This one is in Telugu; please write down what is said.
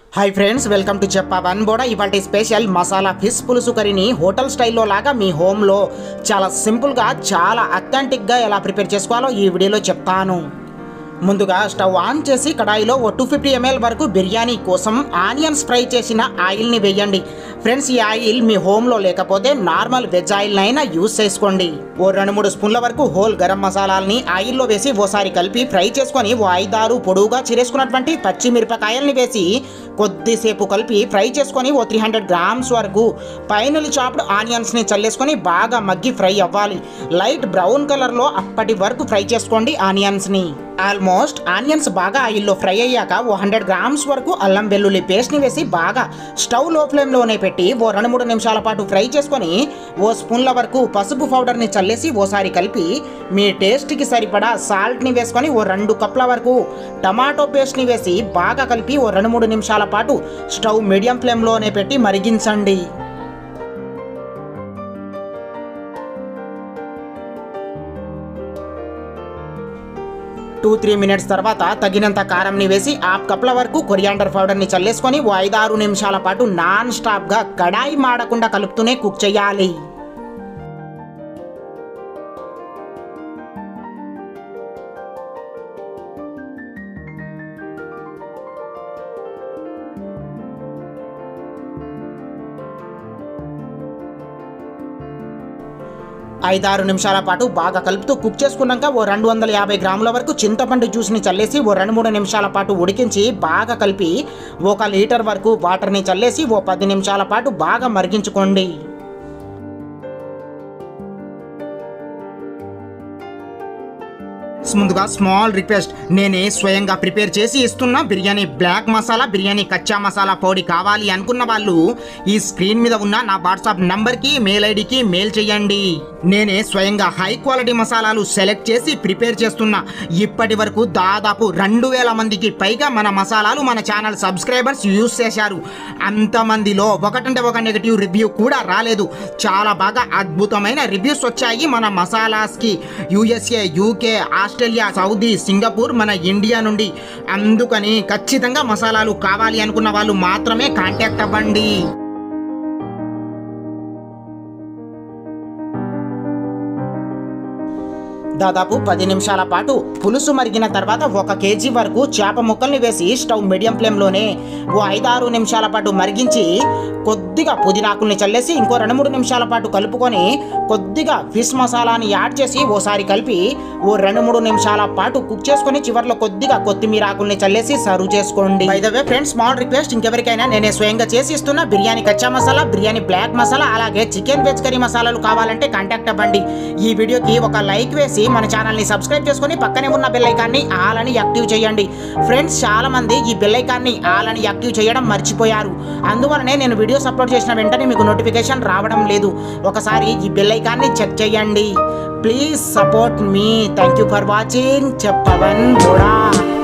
हाई फ्रेंड्स वेलकम टू చెప్పవన్ బోడా ఇవాల్టి స్పెషల్ మసాలా ఫిష్ పులుసు కర్రీని హోటల్ స్టైల్లో లాగా మీ హోమ్ లో చాలా సింపుల్ గా చాలా అథెంటిక్ గా ఎలా ప్రిపేర్ చేసుకోవాలో ఈ వీడియోలో చెప్తాను। ముందుగా స్టవ్ ఆన్ చేసి కడాయిలో 250 ml వరకు బిర్యానీ కోసం ఆనియన్స్ ఫ్రై చేసిన ఆయిల్ ని వేయండి। ఫ్రెండ్స్ ఈ ఆయిల్ మీ హోమ్ లో లేకపోతే నార్మల్ వెజ్ ఆయిల్ నైనా యూస్ చేసుకోండి। ఓ 2-3 స్పూన్ల వరకు హోల్ గరం మసాలాల్ని ఆయిల్లో వేసి ఓసారి కలిపి ఫ్రై చేసుకొని ఓ 5-6 పొడువుగా చిరేసుకున్నటువంటి పచ్చి మిరపకాయల్ని వేసి కొద్దిసేపు కలిపి ఫ్రై చేసుకొని ఓ 300 గ్రామ్స్ వరకు ఫైనల్ చాప్డ్ ఆనియన్స్ ని చల్లేసుకొని బాగా మగ్గి ఫ్రై అవ్వాలి। లైట్ బ్రౌన్ కలర్ లో అప్పటి వరకు ఫ్రై చేసుకోండి ఆనియన్స్ ని। ఆల్మోస్ట్ ఆనియన్స్ బాగా ఆయిల్లో ఫ్రై అయ్యాక ఓ 100 గ్రామ్స్ వరకు అల్లం వెల్లుల్లి పేస్ట్ ని వేసి బాగా స్టవ్ లో ఫ్లేమ్ లోనే పెట్టి ఓ 2-3 నిమిషాల పాటు ఫ్రై చేసుకొని ఓ స్పూన్ల వరకు పసుపు పౌడర్ ని చల్లేసి ఓసారి కలిపి మీ టేస్ట్ కి సరిపడా సాల్ట్ ని వేసుకొని ఓ 2 కప్ల వరకు టమాటో పేస్ట్ ని వేసి బాగా కలిపి ఓ 2-3 నిమిషాల పాటు స్టవ్ మీడియం ఫ్లేమ్ లోనే పెట్టి మరిగించండి। 2-3 మినిట్స్ తర్వాత తగినంత కారం ని వేసి 1/2 కప్ల వరకు కొరియాండర్ పౌడర్ ని చల్లేసుకొని ఓ 5-6 నిమిషాల పాటు నాన్ స్టాప్ గా కడాయి మాడకుండా కలుపుతూనే కుక్ చేయాలి। ఐదు 6 నిమిషాల పాటు బాగా కలుపుతూ కుక్ చేసుకున్నాక ఓ 250 గ్రాముల వరకు చింతపండు జ్యూస్ ని చల్లేసి ఓ 2-3 నిమిషాల పాటు ఉడికించి బాగా కలిపి 1 లీటర్ వరకు వాటర్ ని చల్లేసి ఓ 10 నిమిషాల పాటు బాగా మరిగించుకోండి। ముందుగా స్మాల్ రిక్వెస్ట్, నేనే స్వయంగా ప్రిపేర్ చేసి ఇస్తున్న బిర్యానీ బ్లాక్ మసాలా బిర్యానీ కచ్చా మసాలా పొడి కావాలి అనుకున్న వాళ్ళు ఈ స్క్రీన్ మీద ఉన్న నా వాట్సాప్ నంబర్కి మెయిల్ ఐడికి మెయిల్ చేయండి। నేనే స్వయంగా హై క్వాలిటీ మసాలాలు సెలెక్ట్ చేసి ప్రిపేర్ చేస్తున్నా। ఇప్పటి వరకు దాదాపు 2000 మందికి పైగా మన మసాలాలు మన ఛానల్ సబ్స్క్రైబర్స్ యూస్ చేశారు। అంతమందిలో ఒకటంటే ఒక నెగటివ్ రివ్యూ కూడా రాలేదు। చాలా బాగా అద్భుతమైన రివ్యూస్ వచ్చాయి మన మసాలాస్కి USA, UK, Australia, Saudi, Singapore, మన ఇండియా నుండి। అందుకని ఖచ్చితంగా మసాలాలు కావాలి అనుకున్న వాళ్ళు మాత్రమే కాంటాక్ట్ అవ్వండి। దాదాపు 10 నిమిషాల పాటు పులుసు మరిగిన తర్వాత 1 కేజీ వరకు చేప ముక్కల్ని వేసి స్టవ్ మీడియం ఫ్లేమ్లోనే ఓ 5-6 నిమిషాల పాటు మరిగించి కొద్దిగా పుదీనాకుల్ని చల్లేసి ఇంకో 2-3 నిమిషాల పాటు కలుపుకొని కొద్దిగా ఫిష్ మసాలాని యాడ్ చేసి ఓసారి కలిపి ఓ 2-3 నిమిషాల పాటు కుక్ చేసుకొని చివరిలో కొద్దిగా కొత్తిమీర ఆకుల్ని చల్లేసి సర్వ్ చేసుకోండి। By the way friends, small request, ఇంకెవరికైనా నేనే స్వయంగా చేసి ఇస్తున్న బిర్యానీ కచ్చా మసాలా, బిర్యానీ బ్లాక్ మసాలా, అలాగే చికెన్ వెజ్ కర్రీ మసాలాలు కావాలంటే కాంటాక్ట్ అవ్వండి। ఈ వీడియోకి ఒక లైక్ వేసి మన ఛానల్ని సబ్స్క్రైబ్ చేసుకొని పక్కనే ఉన్న బెల్ ఐకాన్ని ఆల్ అని యాక్టివ్ చేయండి। ఫ్రెండ్స్, చాలా మంది ఈ బెల్ ఐకాన్ని ఆల్ అని యాక్టివ్ చేయడం మర్చిపోయారు। అందువలనే నేను వీడియోస్ అప్లోడ్ చేసిన వెంటనే మీకు నోటిఫికేషన్ రావడం లేదు। ఒకసారి ఈ బెల్ ఐకాన్ని చెక్ చేయండి। ప్లీజ్ సపోర్ట్ మీ। థ్యాంక్ యూ ఫర్ వాచింగ్ చెప్పవన్ బోడా।